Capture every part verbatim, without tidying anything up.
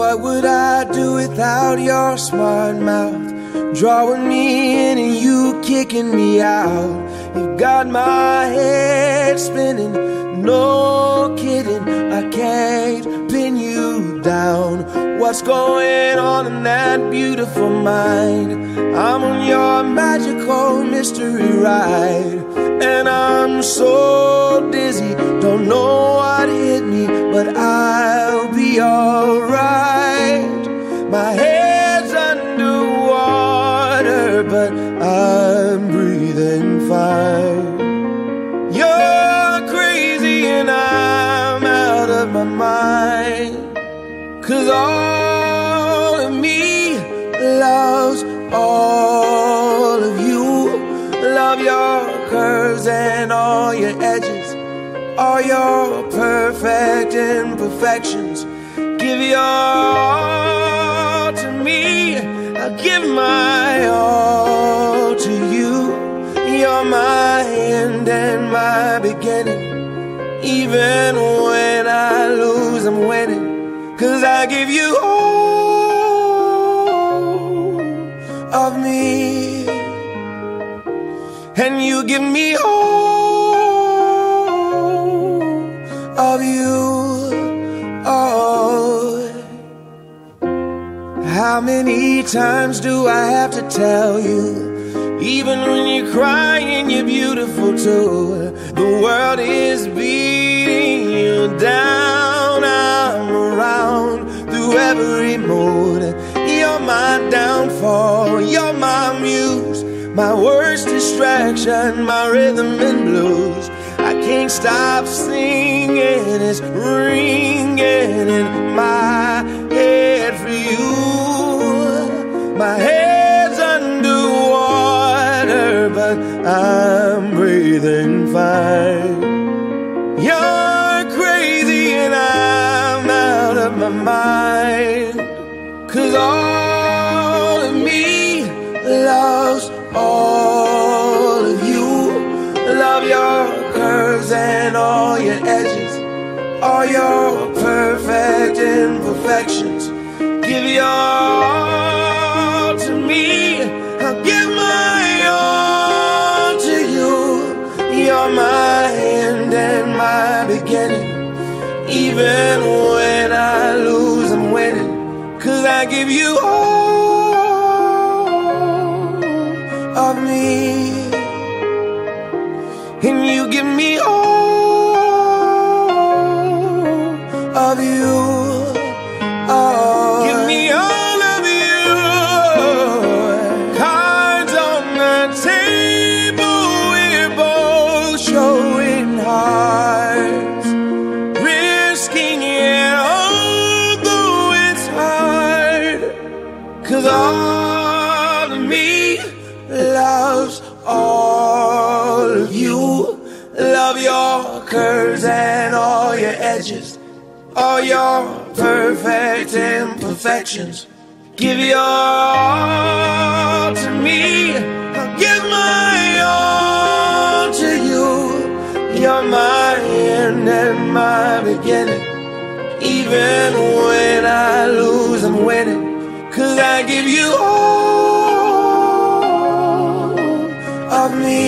What would I do without your smart mouth? Drawing me in and you kicking me out. You've got my head spinning, no kidding. I can't pin you down. What's going on in that beautiful mind? I'm on your magical mystery ride, and I'm so dizzy, don't know what hit me, but I'll be alright. My head's underwater, but I'm breathing fine. You're crazy and I'm out of my mind, 'cause all of me loves all of you. Love your curves and all your edges, all your perfect imperfections. Give your all to me, I'll give my all to you. You're my end and my beginning. Even when I lose, I'm winning, 'cause I give you all of me, and you give me all of you. Oh, how many times do I have to tell you? Even when you're crying, you're beautiful too. The world is beating you down. I'm around through every mood. You're my downfall, you're my muse, my worst distraction, my rhythm and blues. I can't stop singing, it's ringing in my head for you. My head's underwater, but I'm breathing fine. You're crazy and I'm out of my mind, 'cause all of me loves all of you. Love your curves and all your edges, all your perfect imperfections. Give your all to me, I'll give my all to you. You're my end and my beginning. Even when I lose, I'm winning, 'cause I give you all of me, and you give me all of you. Oh, give me all of you. Cards on the table, we're both showing hearts, risking it although it's hard, 'cause all of me loves all of you. Love your curves and all your edges, all your perfect imperfections. Give your all to me, I'll give my all to you. You're my end and my beginning. Even when I lose, I'm winning, 'cause I give you all of me,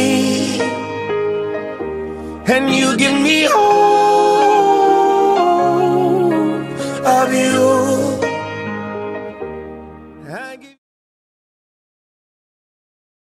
and you give me all of you.